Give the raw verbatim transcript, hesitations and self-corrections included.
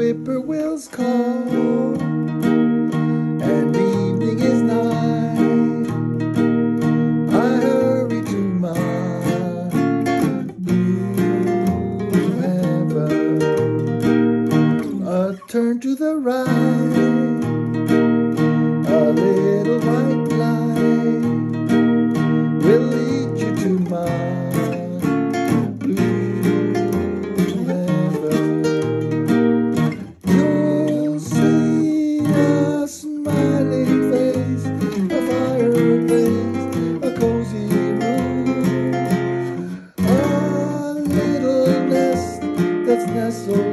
whippoorwills call, and evening is nigh. I hurry to my blue heaven. A turn to the right, a little white light will lead you to my nestled